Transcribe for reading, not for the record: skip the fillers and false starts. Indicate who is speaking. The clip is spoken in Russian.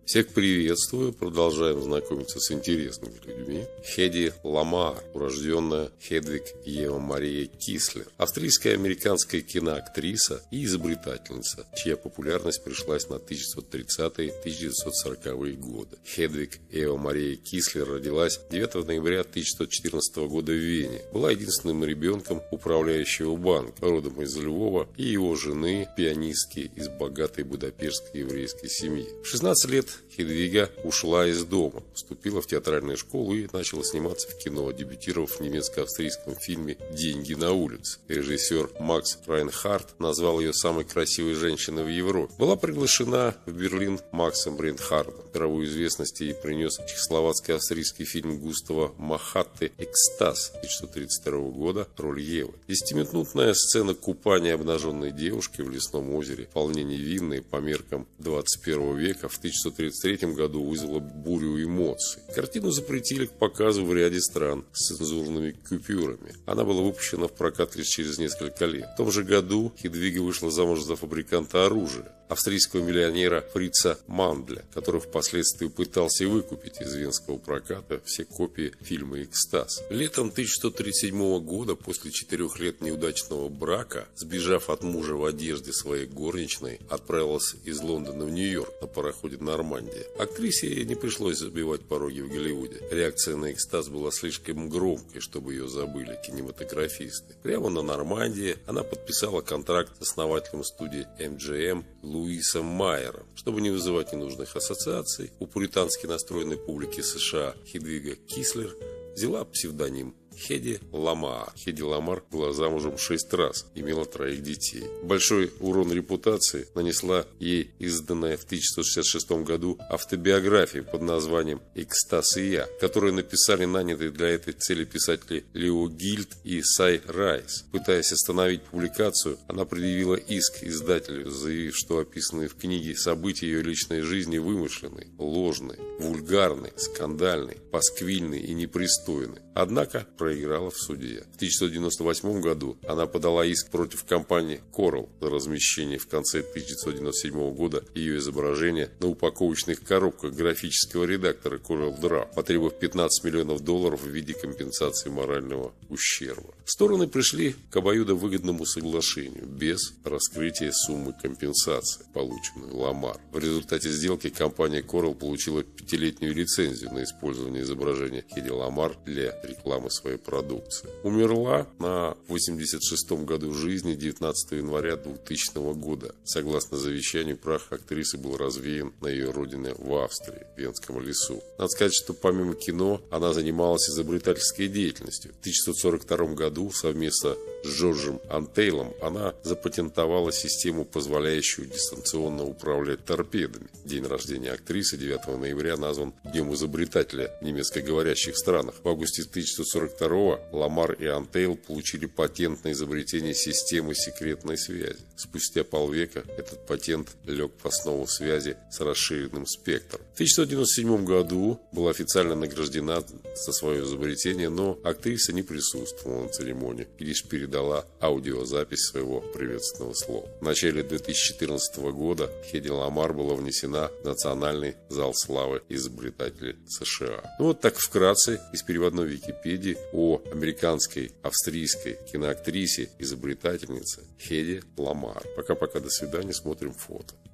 Speaker 1: Всех приветствую, продолжаем знакомиться с интересными людьми. Хеди Ламар, урожденная Хедвиг Ева Мария Кислер, австрийская американская киноактриса и изобретательница, чья популярность пришлась на 1930-1940-е годы. Хедвиг Ева Мария Кислер родилась 9 ноября 1914 года в Вене. Была единственным ребенком управляющего банка, родом из Львова, и его жены, пианистки из богатой будапештской еврейской семьи. В 16 лет Хедвига ушла из дома, вступила в театральную школу и начала сниматься в кино, дебютировав в немецко-австрийском фильме «Деньги на улице». Режиссер Макс Райнхард назвал ее самой красивой женщиной в Европе. Была приглашена в Берлин Максом Рейнхардом. Мировую известность ей принес чехословацко-австрийский фильм Густава Махатты «Экстаз» 1932 года «Роль Евы». 10-минутная сцена купания обнаженной девушки в лесном озере, вполне невинной по меркам 21 века, в 1933 году вызвала бурю эмоций. Картину запретили к показу в ряде стран с цензурными купюрами. Она была выпущена в прокат лишь через несколько лет. В том же году Хедвига вышла замуж за фабриканта оружия, австрийского миллионера Фрица Мандля, который впоследствии пытался выкупить из венского проката все копии фильма «Экстаз». Летом 1937 года, после 4 лет неудачного брака, сбежав от мужа в одежде своей горничной, отправилась из Лондона в Нью-Йорк на пароходе «Нормандия». Актрисе не пришлось забивать пороги в Голливуде. Реакция на «Экстаз» была слишком громкой, чтобы ее забыли кинематографисты. Прямо на Нормандии она подписала контракт с основателем студии MGM Луисом Майером. Чтобы не вызывать ненужных ассоциаций, у пуритански настроенной публики США Хедвига Кислер взяла псевдоним Хеди Ламар. Хеди Ламар была замужем 6 раз, имела 3 детей. Большой урон репутации нанесла ей изданная в 1966 году автобиография под названием «Экстаз и я», которую написали нанятые для этой цели писатели Лео Гильд и Сай Райс. Пытаясь остановить публикацию, она предъявила иск издателю, заявив, что описанные в книге события ее личной жизни вымышленные, ложные, вульгарные, скандальные, пасквильные и непристойные. Однако проиграла в суде. В 1998 году она подала иск против компании Coral за размещение в конце 1997 года ее изображения на упаковочных коробках графического редактора Coral Draw, потребовав $15 миллионов в виде компенсации морального ущерба. Стороны пришли к обоюдовыгодному соглашению без раскрытия суммы компенсации, полученной Ламар. В результате сделки компания Coral получила 5-летнюю лицензию на использование изображения Хеди Ламар для рекламы своей продукции. Умерла на 86-м году жизни 19 января 2000 года. Согласно завещанию, прах актрисы был развеян на ее родине в Австрии, в Венском лесу. Надо сказать, что помимо кино она занималась изобретательской деятельностью. В 1942 году совместно с Джорджем Антейлом она запатентовала систему, позволяющую дистанционно управлять торпедами. День рождения актрисы 9 ноября назван Днем изобретателя в немецкоговорящих странах. В августе 1942-го Ламар и Антейл получили патент на изобретение системы секретной связи. Спустя полвека этот патент лег в основу связи с расширенным спектром. В 1997 году была официально награждена за свое изобретение, но актриса не присутствовала на церемонии и лишь передала аудиозапись своего приветственного слова. В начале 2014 года Хеди Ламар была внесена в Национальный зал славы изобретателей США. Вот так вкратце из переводной Википедии о американской, австрийской киноактрисе, изобретательнице Хеди Ламар. Пока-пока, до свидания, смотрим фото.